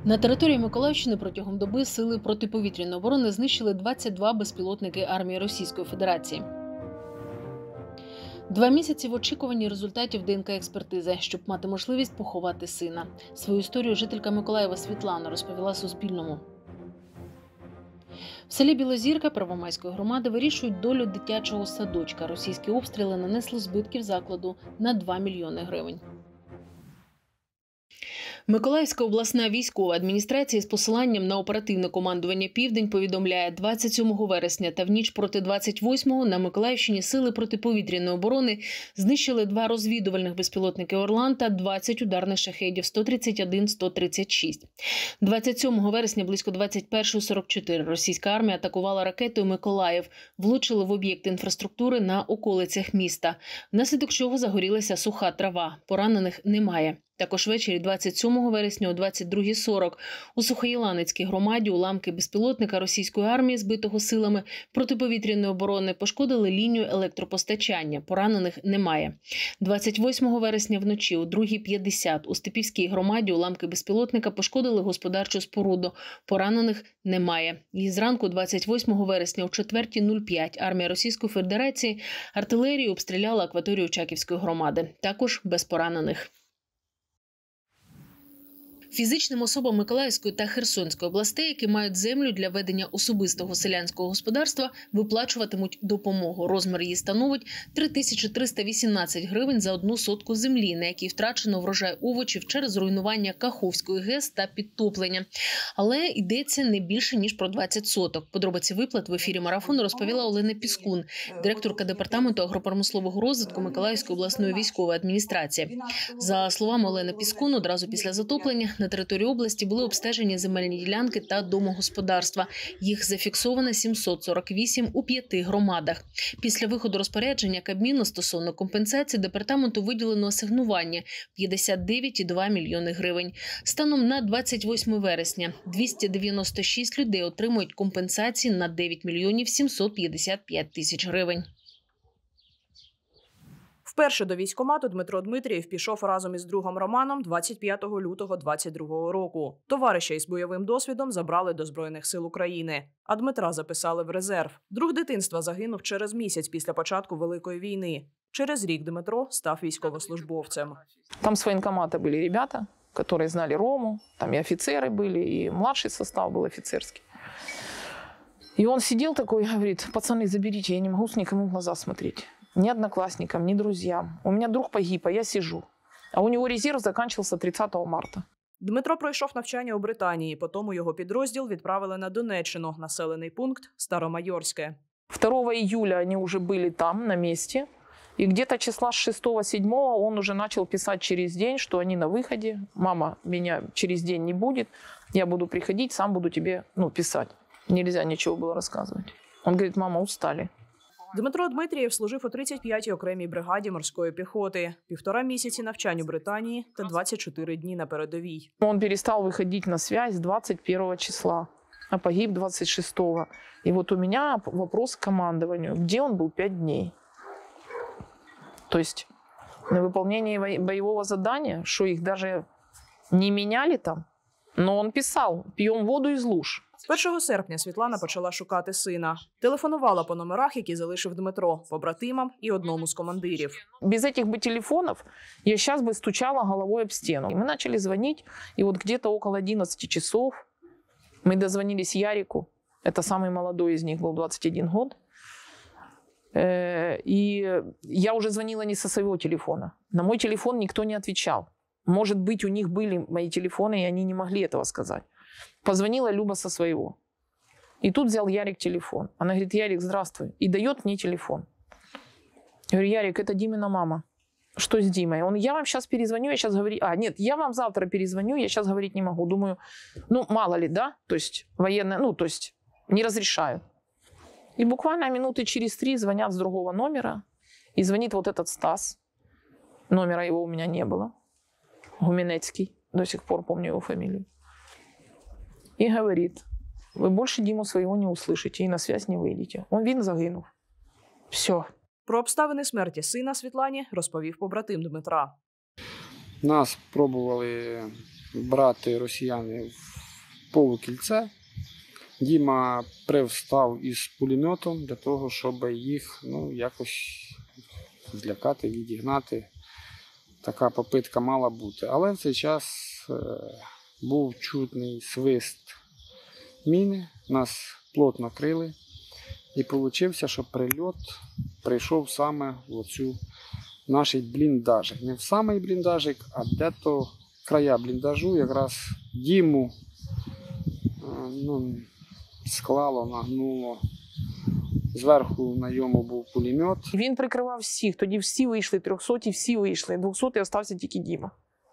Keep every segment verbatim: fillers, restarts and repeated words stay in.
На території Миколаївщини протягом доби сили протиповітряної оборони знищили двадцять два безпілотники армії Російської Федерації. Два місяці в очікуванні результатів ДНК-експертизи, щоб мати можливість поховати сина. Свою історію жителька Миколаєва Світлана розповіла Суспільному. В селі Білозірка Первомайської громади вирішують долю дитячого садочка. Російські обстріли нанесли збитків закладу на два мільйони гривень. Миколаївська обласна військова адміністрація з посиланням на оперативне командування «Південь» повідомляє, двадцять сьомого вересня та в ніч проти двадцять восьмого на Миколаївщині сили протиповітряної оборони знищили два розвідувальних безпілотники «Орлан» та двадцять ударних шахедів сто тридцять один - сто тридцять шість. двадцять сьомого вересня близько двадцять першої сорок чотири російська армія атакувала ракетою Миколаїв, влучили в об'єкт інфраструктури на околицях міста, внаслідок чого загорілася суха трава. Поранених немає. Також ввечері двадцять сьомого вересня о двадцять другій сорок у Сухоєланицькій громаді уламки безпілотника російської армії, збитого силами протиповітряної оборони, пошкодили лінію електропостачання. Поранених немає. двадцять восьмого вересня вночі о другій п'ятдесят у Степівській громаді уламки безпілотника пошкодили господарчу споруду. Поранених немає. І зранку двадцять восьмого вересня о четвертій нуль п'ять армія Російської Федерації артилерією обстріляла акваторію Чаківської громади. Також без поранених. Фізичним особам Миколаївської та Херсонської областей, які мають землю для ведення особистого селянського господарства, виплачуватимуть допомогу. Розмір її становить три тисячі триста вісімнадцять гривень за одну сотку землі, на якій втрачено врожай овочів через руйнування Каховської ГЕС та підтоплення. Але йдеться не більше, ніж про двадцять соток. Подробиці виплат в ефірі марафону розповіла Олена Піскун, директорка департаменту агропромислового розвитку Миколаївської обласної військової адміністрації. За словами Олени Піскун, одразу після затоплення на території області були обстежені земельні ділянки та домогосподарства. Їх зафіксовано сімсот сорок вісім у п'яти громадах. Після виходу розпорядження Кабміну стосовно компенсації департаменту виділено асигнування – п'ятдесят дев'ять цілих два мільйони гривень. Станом на двадцять восьме вересня двісті дев'яносто шість людей отримують компенсації на дев'ять мільйонів сімсот п'ятдесят п'ять тисяч гривень. Вперше до військкомату Дмитро Дмитрієв пішов разом із другом Романом двадцять п'ятого лютого двадцять другого року. Товариша із бойовим досвідом забрали до Збройних сил України, а Дмитра записали в резерв. Друг дитинства загинув через місяць після початку Великої війни. Через рік Дмитро став військовослужбовцем. Там з воєнкомата були ребята, які знали Рому, там і офіцери були, і младший состав був офіцерський. І він сидів такий і говорить: пацани, заберіть, я не можу нікому в глаза смотреть. Ни одноклассникам, ни друзьям. У меня друг погиб, а я сижу. А у него резерв заканчивался тридцатого марта. Дмитро пройшов навчання у Британії, потім його підрозділ відправили на Донеччину, населений пункт Старомайорське. второго июля они уже были там, на месте. И где-то числа с шестого-седьмого он уже начал писать через день, что они на выходе. Мама, меня через день не будет, я буду приходить, сам буду тебе ну, писать. Нельзя ничего было рассказывать. Он говорит: мама, устали. Дмитро Дмитрієв служив у тридцять п'ятій окремій бригаді морської піхоти, півтора місяці навчань у Британії та двадцять чотири дні на передовій. Он перестал выходить на связь двадцать первого числа, а погиб двадцать шестого. И вот у меня вопрос к командованию: где он был пять дней? То есть на выполнении боевого задания, что их даже не меняли там, но он писал: пьем воду из луж. першого серпня Світлана почала шукати сина. Телефонувала по номерах, які залишив Дмитро, побратимам і одному з командирів. Без этих бы телефонов я сейчас бы стучала головой об стену. Мы начали звонить, и вот где-то около одиннадцати часов мы дозвонились Ярику. Это самый молодой из них, был двадцать один год. И я уже звонила не со своего телефона. На мой телефон никто не отвечал. Может быть, у них были мои телефоны, и они не могли этого сказать. Позвонила Люба со своего. И тут взял Ярик телефон. Она говорит: Ярик, здравствуй. И дает мне телефон. Я говорю: Ярик, это Димина мама. Что с Димой? Он: я вам сейчас перезвоню, я сейчас говорю... А, нет, я вам завтра перезвоню, я сейчас говорить не могу. Думаю, ну, мало ли, да? То есть, военная, ну, то есть, не разрешаю. И буквально минуты через три звонят с другого номера. И звонит вот этот Стас. Номера его у меня не было. Гуменецкий. До сих пор помню его фамилию. И говорит: вы больше Диму своего не услышите и на связь не выйдете. Он, він загинув. Все. Про обставини смерті сина Світлані розповів побратим Дмитра. Нас пробували брати росіяни в полукільце. Діма привстав із пулеметом для того, щоб їх ну, якось злякати, відігнати. Така попитка мала бути. Але в цей час е, був чутний свист міни, нас плотно крили. І вийшло, що прильот прийшов саме в оцю наш бліндажик. Не в самий бліндажик, а де-то края бліндажу, якраз Діму ну, склало, нагнуло. Зверху на йому був пулемет. Він прикривав всіх, тоді всі вийшли, трьохсоті всі вийшли, двохсотий остався тільки Діма.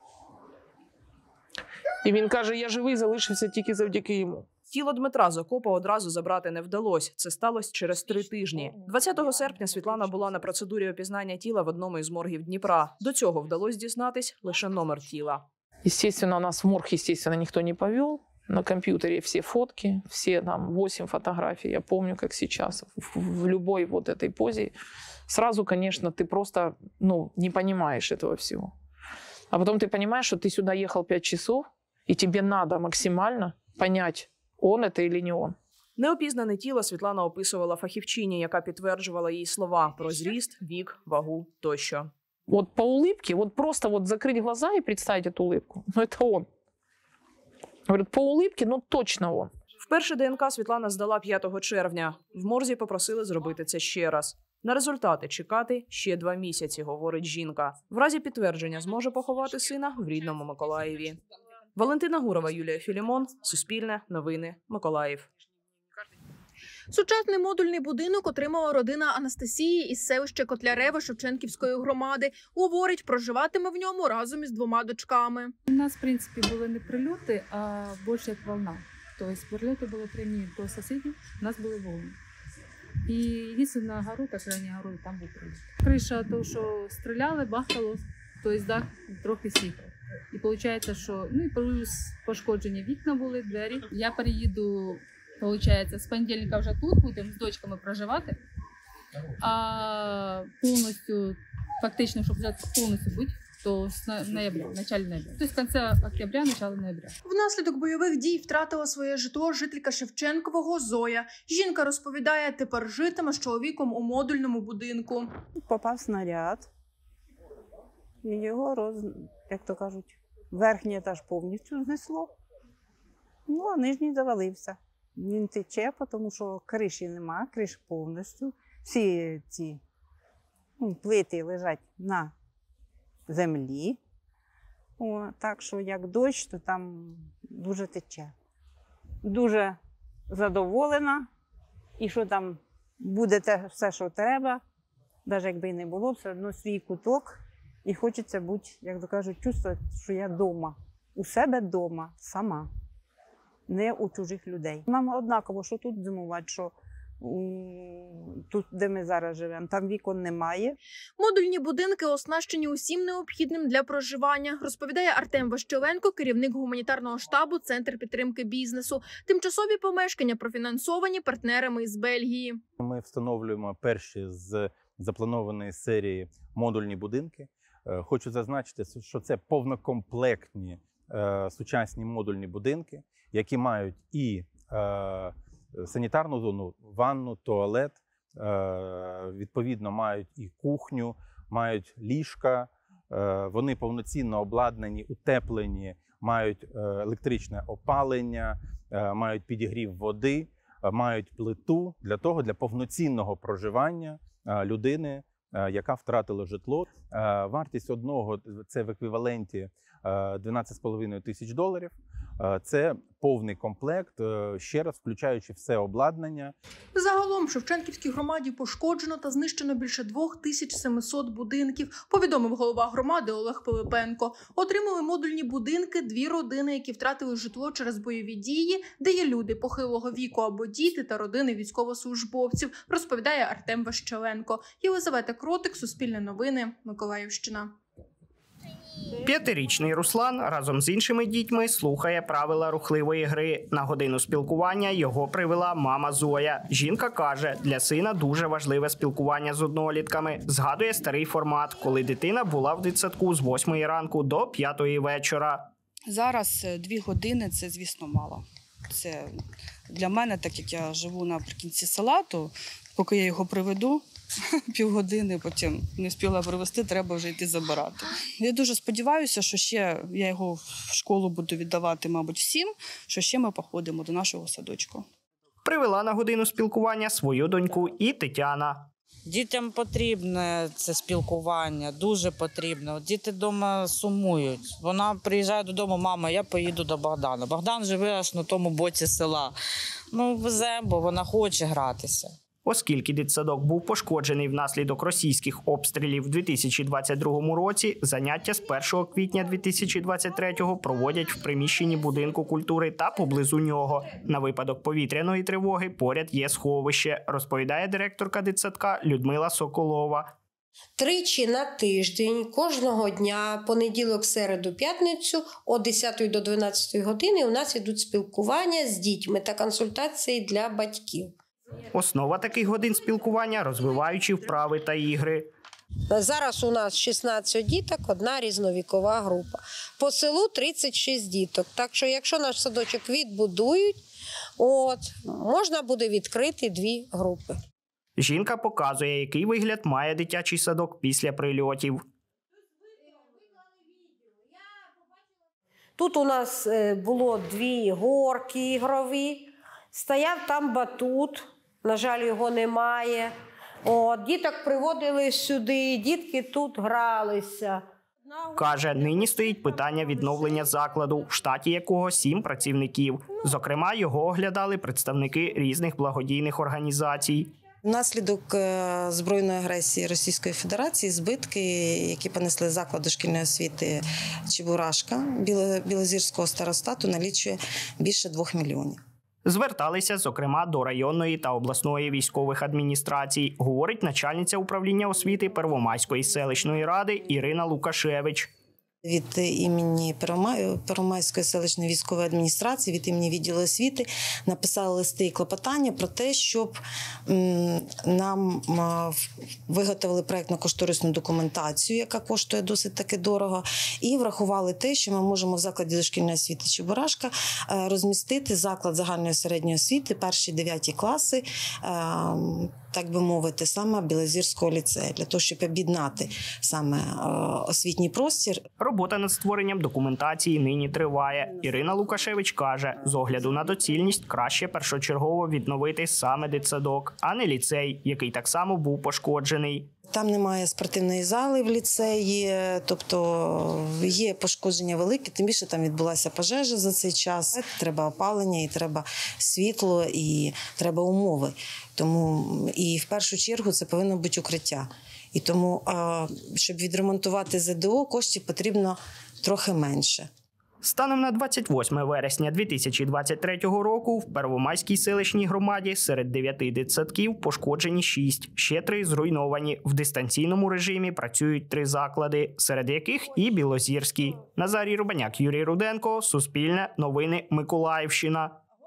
І він каже, я живий, залишився тільки завдяки йому. Тіло Дмитра з окопа одразу забрати не вдалося. Це сталося через три тижні. двадцятого серпня Світлана була на процедурі опізнання тіла в одному із моргів Дніпра. До цього вдалося дізнатись лише номер тіла. Естественно, нас в морг, естественно, никто не повел. На компьютере все фотки, все там восемь фотографий. Я помню, как сейчас, в, в любой вот этой позе. Сразу, конечно, ты просто ну, не понимаешь этого всего. А потом ты понимаешь, что ты сюда ехал пять часов, и тебе надо максимально понять, он это или не он. Неопізнане тіло Світлана описувала фахівчині, яка підтверджувала її слова про зріст, вік, вагу тощо. Вот по улыбке, вот просто вот закрыть глаза и представить эту улыбку, ну это он. Говорят, по улыбке, ну точно он. Вперше ДНК Світлана здала п'ятого червня. В морзі попросили зробити це ще раз. На результати чекати ще два місяці, говорить жінка. В разі підтвердження зможе поховати сина в рідному Миколаєві. Валентина Гурова, Юлія Філімон, Суспільне, Новини, Миколаїв. Сучасний модульний будинок отримала родина Анастасії із селища Котлярева Шевченківської громади. Говорить, проживатиме в ньому разом із двома дочками. У нас, в принципі, були не прильоти, а більше як волна. Тобто прильоти були прямі до сусідів, у нас були волни. І єдине на гору, так рані гору, там був прильот. Криша, то, що стріляли, бахало, тобто дах трохи сіпав. І виходить, що ну і плюс пошкоджені вікна були, двері. Я переїду, виходить, з понедільника вже тут будемо з дочками проживати, а повністю, фактично, щоб вже повністю бути, то з ноября, в началі ноября. Тобто з кінця октября, начало ноября. Внаслідок бойових дій втратила своє житло жителька Шевченкового Зоя. Жінка розповідає, тепер житиме з чоловіком у модульному будинку. Попав снаряд, і його, роз, як то кажуть, верхній етаж повністю знесло, ну а нижній завалився. Він тече, тому що криші нема, криш повністю. Всі ці ну, плити лежать на землі. О, так що як дощ, то там дуже тече. Дуже задоволена. І що там буде те все, що треба. Навіть якби і не було, все одно свій куток. І хочеться бути, як то кажуть, чувствувати, що я вдома. У себе вдома, сама. Не у чужих людей. Нам однаково, що тут зимувати, що тут, де ми зараз живемо, там вікон немає. Модульні будинки оснащені усім необхідним для проживання, розповідає Артем Ващеленко, керівник гуманітарного штабу «Центр підтримки бізнесу». Тимчасові помешкання профінансовані партнерами із Бельгії. Ми встановлюємо перші з запланованої серії модульні будинки. Хочу зазначити, що це повнокомплектні е, сучасні модульні будинки, які мають і е, санітарну зону, ванну, туалет, е, відповідно мають і кухню, мають ліжка, е, вони повноцінно обладнані, утеплені, мають е, електричне опалення, е, мають підігрів води, е, мають плиту для того, для повноцінного проживання е, людини, е, яка втратила житло. Е, вартість одного – це в еквіваленті дванадцять з половиною тисяч доларів. Це повний комплект, ще раз включаючи все обладнання. Загалом в Шевченківській громаді пошкоджено та знищено більше двох тисяч семисот будинків, повідомив голова громади Олег Пилипенко. Отримали модульні будинки дві родини, які втратили житло через бойові дії, де є люди похилого віку або діти та родини військовослужбовців, розповідає Артем Ващеленко. Єлизавета Кротик, Суспільне новини, Миколаївщина. П'ятирічний Руслан разом з іншими дітьми слухає правила рухливої гри. На годину спілкування його привела мама Зоя. Жінка каже, для сина дуже важливе спілкування з однолітками. Згадує старий формат, коли дитина була в дитсадку з восьмої ранку до п'ятої вечора. Зараз дві години – це, звісно, мало. Це для мене, так як я живу наприкінці села, то поки я його приведу, півгодини, потім не встигла привезти, треба вже йти забирати. Я дуже сподіваюся, що ще я його в школу буду віддавати, мабуть, всім, що ще ми походимо до нашого садочку. Привела на годину спілкування свою доньку і Тетяна. Дітям потрібне це спілкування, дуже потрібно. Діти вдома сумують. Вона приїжджає додому, мама, я поїду до Богдана. Богдан живе аж на тому боці села. Ну, веземо, бо вона хоче гратися. Оскільки дитсадок був пошкоджений внаслідок російських обстрілів у дві тисячі двадцять другому році, заняття з першого квітня дві тисячі двадцять третього проводять в приміщенні будинку культури та поблизу нього. На випадок повітряної тривоги поряд є сховище, розповідає директорка дитсадка Людмила Соколова. Тричі на тиждень, кожного дня, понеділок, середу, п'ятницю, о десятої до дванадцятої години у нас ідуть спілкування з дітьми та консультації для батьків. Основа таких годин спілкування – розвиваючі вправи та ігри. Зараз у нас шістнадцять діток, одна різновікова група. По селу тридцять шість діток. Так що, якщо наш садочок відбудують, от, можна буде відкрити дві групи. Жінка показує, який вигляд має дитячий садок після прильотів. Тут у нас було дві горки ігрові, стояв там батут. На жаль, його немає. От, діток приводили сюди, дітки тут гралися. Каже, нині стоїть питання відновлення закладу, в штаті якого сім працівників. Зокрема, його оглядали представники різних благодійних організацій. Внаслідок збройної агресії Російської Федерації збитки, які понесли заклад дошкільної освіти Чебурашка Білозірського старостату, налічує більше двох мільйонів. Зверталися, зокрема, до районної та обласної військових адміністрацій, говорить начальниця управління освіти Первомайської селищної ради Ірина Лукашевич. Від імені Первомайської селищної військової адміністрації, від імені відділу освіти написали листи і клопотання про те, щоб нам виготовили проєктно-кошторисну документацію, яка коштує досить таки дорого, і врахували те, що ми можемо в закладі дошкільної освіти Чебурашка розмістити заклад загальної середньої освіти, перші-дев'яті класи, так би мовити, саме Білозірського ліцею, для того, щоб об'єднати саме освітній простір. Робота над створенням документації нині триває. Ірина Лукашевич каже, з огляду на доцільність краще першочергово відновити саме дитсадок, а не ліцей, який так само був пошкоджений. Там немає спортивної зали в ліцеї, тобто є пошкодження велике, тим більше там відбулася пожежа за цей час. Треба опалення, і треба світло, і треба умови. Тому і в першу чергу це повинно бути укриття. І тому, щоб відремонтувати ЗДО, коштів потрібно трохи менше. Станом на двадцять восьме вересня дві тисячі двадцять третього року в Первомайській селищній громаді серед дев'яти дитсадків пошкоджені шість, ще три зруйновані. В дистанційному режимі працюють три заклади, серед яких і Білозірський. Назарій Рубаняк, Юрій Руденко, Суспільне, Новини, Миколаївщина.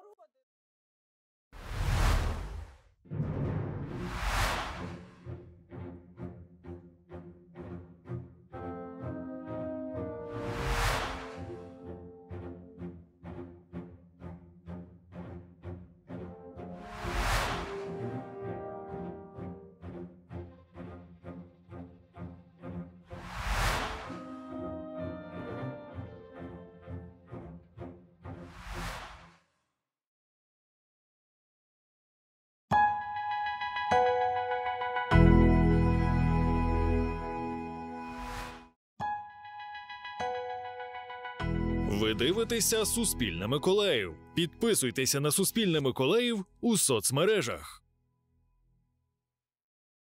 Ви дивитеся «Суспільне Миколаїв». Підписуйтеся на «Суспільне Миколаїв» у соцмережах.